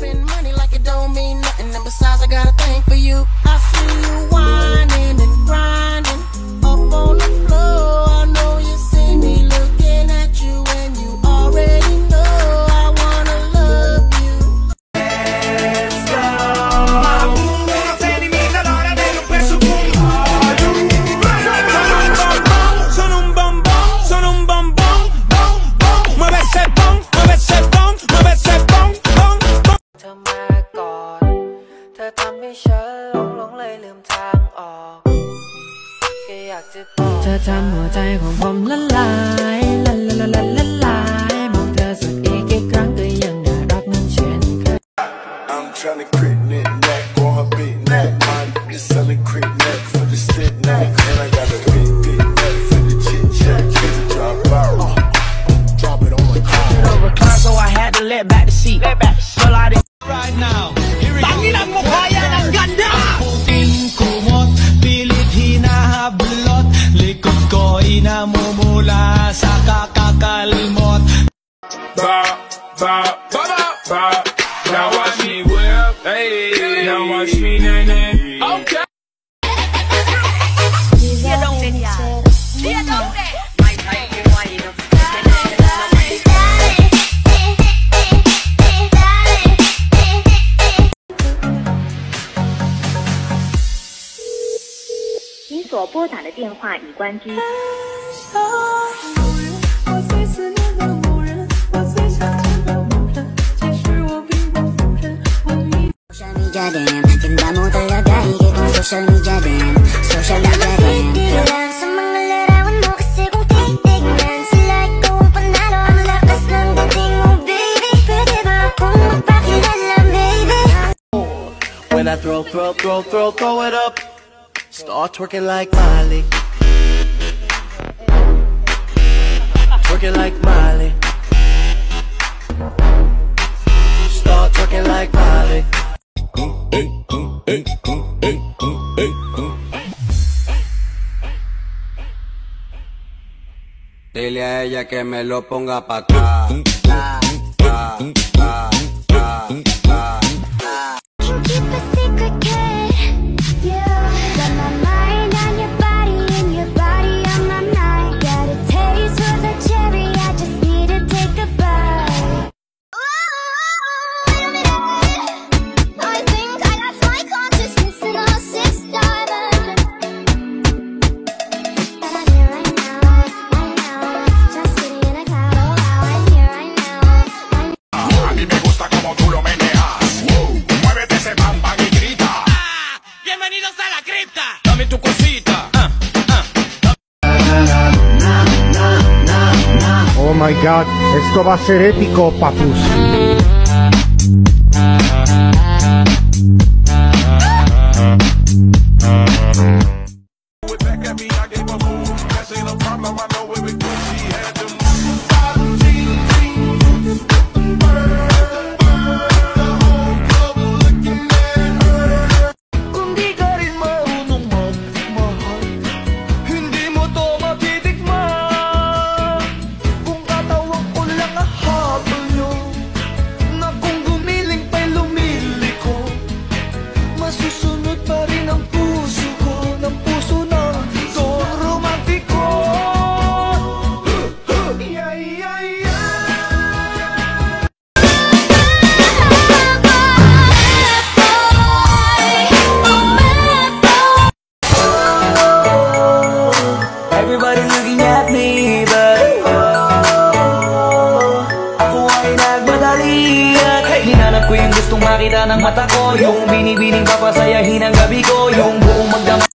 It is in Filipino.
spend money like it don't mean nothing. And besides, I got a thing for you. I see you whining and grinding up on the floor. I know you see me looking at you, and you already know I wanna love you. Let's go. Sono un bombón, sono un bombón, bom, bom. Mueve ese bom, mueve ese bom, mueve ese bom, bom, bom. เธอมาก่อนเธอทำให้ฉันหลงเลยลืมทางออกแค่อยากจะบอกเธอทำหัวใจของผมละลายละลายละลายมองเธอสักอีกกี่ครั้งก็ยังน่ารักเหมือนเช่นเคย I'm tryna crit knick-knack on her big neck. Mine is selling crit neck for the stick neck. And I got a big neck for the chit-chat. Kids drop out, drop it on my car. Overcline, so I had to let back the seat. Well, I did right now. Tanginan mo kaya ng ganda! Puting kumot, pilit hinahablot. Likod ko inamumula sa kakakalmot. Ba, ba, ba, ba, ba. Now watch me whip, hey. Now watch me nay-nay. Okay. 您所拨打的电话已关机。 Social media din, ganda mo talaga, higit ang social media din. Social media din. Hindi lang sa mga larawan mo, kasi kung titignan sila, ikaw ang panalo. Ang lakas ng dating mo, baby. Pwede ba akong magpakilala, baby? When I throw it up. Start twerking like Miley. Twerking like Miley. Start twerking like Miley. Dile a ella que me lo ponga pa' acá. Keep a secret, kid. Yeah. Got my mind on your body and your body on my mind. Got a taste for the cherry, I just need to take a bite. I think I lost my consciousness in a sixth diamond. But I'm here right now, just sitting in a cloud. Oh, I'm here right now. A mí me gusta como tú lo meneas. Muévete ese bam bam y grita. Bienvenidos a la cripta. Dame tu cosita. Oh my god, esto va a ser épico, papus. With back at me, I gave a move. That ain't a problem, I know where we go. She had to move. Kung di ka rin marunong magmahal, hindi mo to matitikman. Kung katawag ko lang ahabol nyo, na kung gumiling pa'y lumiliko, masusunod pa rin ang puso ko, ng puso ng Don Romantico. Yeah, yeah, yeah. Everybody looking at me, but ako ay nagmadali at hinanap ko yung gustong makita ng mata ko, yung binibining papasayahin ang gabi ko, yung buong magdamag.